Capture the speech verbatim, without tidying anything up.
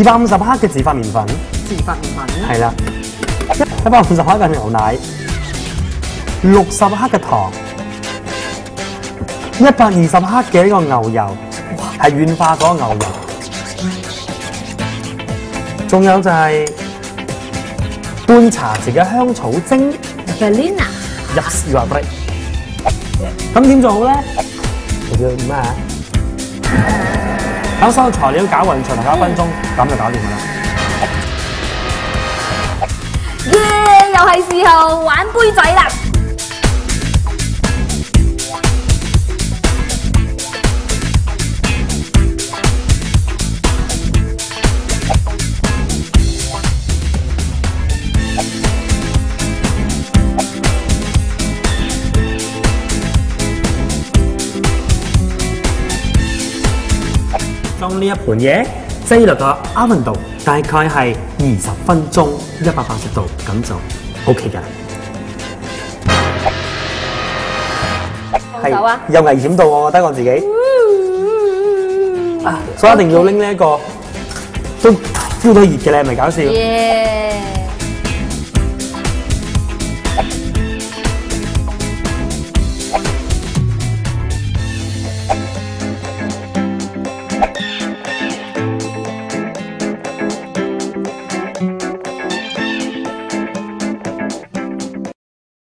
百五十克嘅自發麵粉， 自發麵粉， 係啦，一百五十克嘅牛奶，六十克嘅糖，一百二十克嘅呢個牛油，係軟化咗牛油，仲有就係半茶匙嘅香草精 Vanilla， 入入入。咁點做好咧？要咩啊？等所有材料攪勻長頭一分鐘，咁就搞掂㗎啦。 耶！又係時候玩杯仔啦！ 將呢一盤嘢擠落個 oven 度，大概係二十分鐘，一百八十度，咁就 OK 㗎。 放手啊！ 有危險度，我覺得我自己，啊，所以一定要拎呢一個都 feel 到熱嘅咧，係咪搞笑？ 耶！